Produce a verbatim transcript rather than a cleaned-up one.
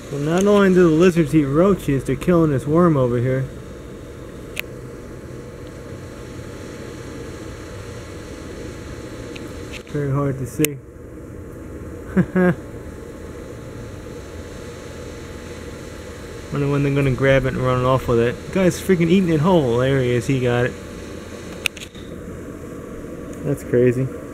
Well, not only do the lizards eat roaches, they're killing this worm over here. Very hard to see. Wonder when they're gonna grab it and run off with it. The guy's freaking eating it whole. There he is, he got it. That's crazy.